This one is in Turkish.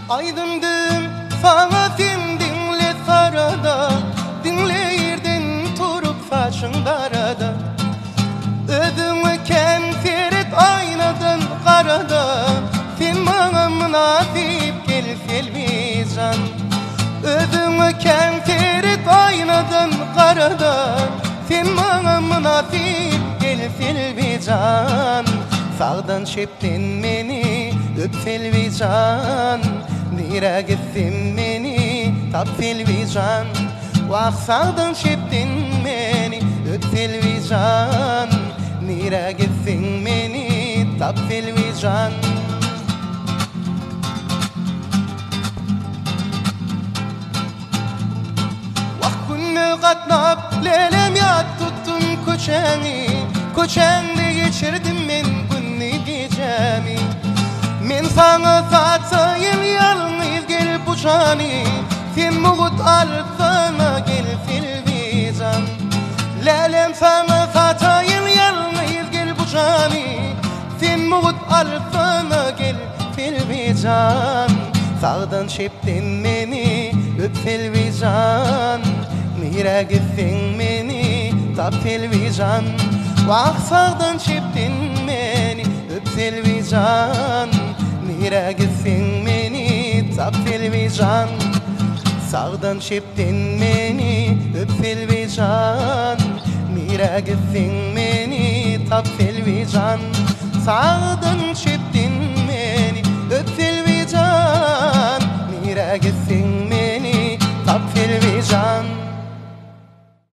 Aydındım sana sen dinle sarada, dinleyirdin turup saçındarada. Ödümü kenfirit aynadan karada, sen bana münasip gel filmizan. Ödümü kenfirit aynadan karada, sen bana münasip gel filmizan. Sağdan şeptin beni öp filmizan. Nire gitsin beni tap filmizan. Vah sağdan şeptin beni öp filmizan. Nire gitsin beni tap filmizan. Vah günü katnap lelem yat tuttum koçeni. Koçende geçirdim men günni gecemi. Men sana satayım yalnız gel bu cani. Sen mugut alsana gel filmizan. Lelem sana satayım yalnız gel bu cani. Sen mugut alsana gel filmizan. Sağdan şeptin beni öp filmizan. Nire gitsin beni tap filmizan. Vah sağdan şeptin beni öp filmizan. Nire gitsin beni tap filmizan. Sağdan şeptin beni öp filmizan. Nire gitsin beni tap filmizan. Sağdan şeptin beni öp filmizan. Nire gitsin beni